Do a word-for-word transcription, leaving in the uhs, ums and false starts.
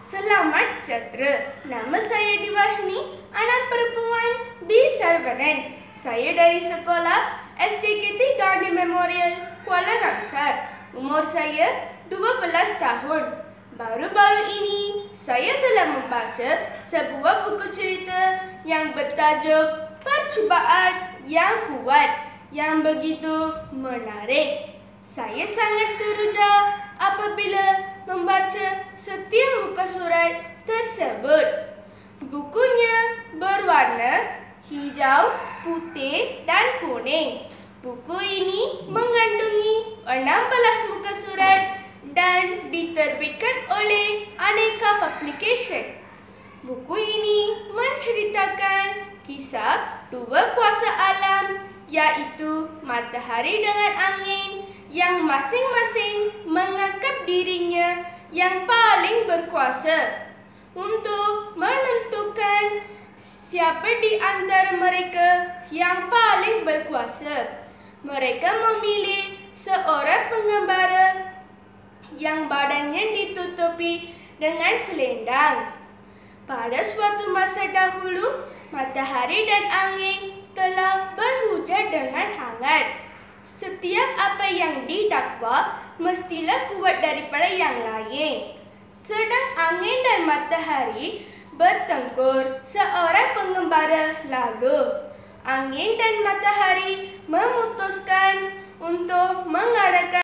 Selamat sejahtera. Nama saya Diwashni, anak perempuan B. Sarvanan. Saya dari sekolah S J K T Gandhi Memorial, Kuala Kangsar. Umur saya dua belas tahun. Baru-baru ini, saya telah membaca sebuah buku cerita yang bertajuk Percubaan yang Kuat yang begitu menarik. Saya sangat teruja apabila membaca setiap muka surat tersebut. Bukunya berwarna hijau, putih dan kuning. Buku ini mengandungi enam belas muka surat dan diterbitkan oleh Aneka Publication. Buku ini menceritakan kisah dua kuasa alam, yaitu matahari dengan angin, yang masing-masing menganggap dirinya yang paling berkuasa untuk menentukan siapa di antara mereka yang paling berkuasa. Mereka memilih seorang pengembara yang badannya ditutupi dengan selendang. Pada suatu masa dahulu, matahari dan angin telah berhujah dengan hangat. Setiap apa yang didakwa mestilah kuat daripada yang lain. Sedang angin dan matahari bertengkur seorang pengembara lalu. Angin dan matahari memutuskan untuk mengadakan